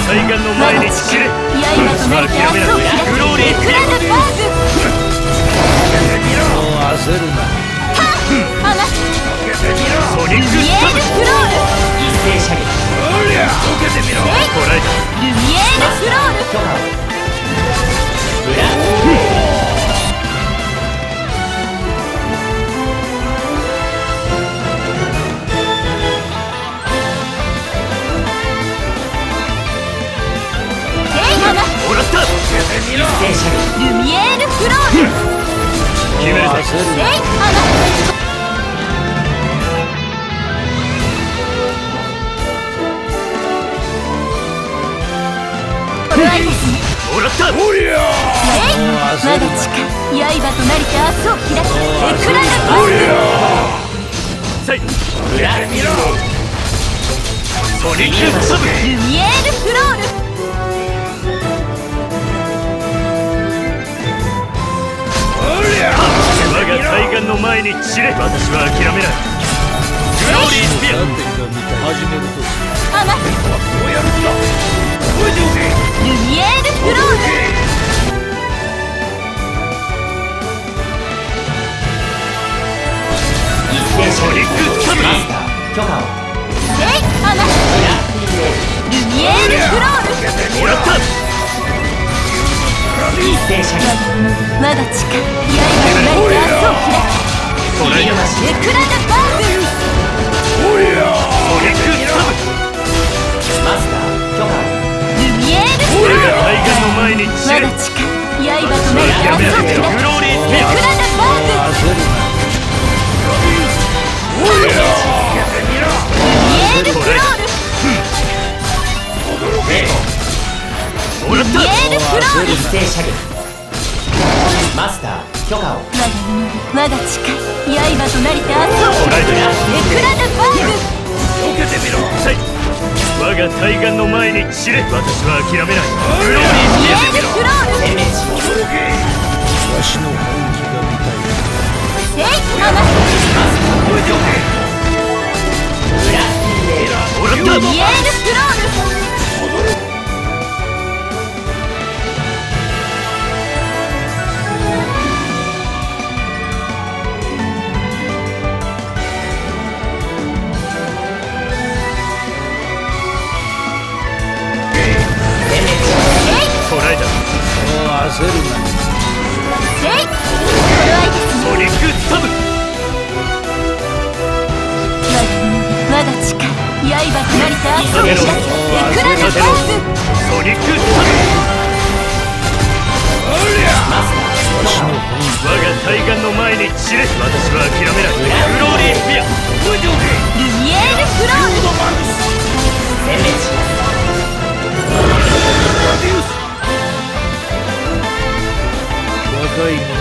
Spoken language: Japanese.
対岸の前に散れ。 刃となりて明日を開く。 グローリーエクラダバーグ。 もう焦るな。 放つ。 ソニックルミエールフロール。 一斉射撃。 受けてみろ。こらえた。 ルミエールフロール。 許可を。裏。 もらった。 一斉射撃。 ルミエールフロール。 決めるぜ。 焦るな。 もらった。 まだ近い。刃となりて明日を開く。エクラダバーグ。 サイド。 裏。 ソニックサブ。 ルミエールフロール。 我が対岸の前に散れ。私は諦めない。グローリースピア。 なんてか見たい。始めると放つ。 こうやるんだ。覚えておけ。 ルミエールフロール。 一斉射撃。 ソニックサブ。 マスター許可を。 放つ。ルミエールフロール。 もらった。 一斉射撃。 まだ近い。刃となりて明日を開く。 こらえた。 エクラダバーグ。 ソニックサブ。 マスター許可を。 ルミエールフロ俺ール。 が対岸の前に散れ。 まだ近い。刃となりて明日を開く。 グローリースピエクラダバーグ。 焦るな。 ルミエールフロール。 もらった。 ルミエールフロール。 一斉射撃。マスター許可を。 まだ近い。刃となりて明日をこらえた。 エクラダバーグ。 受けてみろ。サイド。我が対岸の前に散れ。私は諦めない。グローリールミエスピア。 ールフロール。 全滅します。 わしの本気が見たい。 覚えておけ。 裏。 もらった。 ルミエールフロール。 こらえた。 もう焦るな。 ソニックサブ。 まだ近い。刃となりて明日を開く。エクラダバーグ。 ソニックサブ。 マスターわしの本我が対岸の前に散れ。私は諦めない。グローリースピア。覚えておけ。 ルミエールフロール。 全滅します。 若い者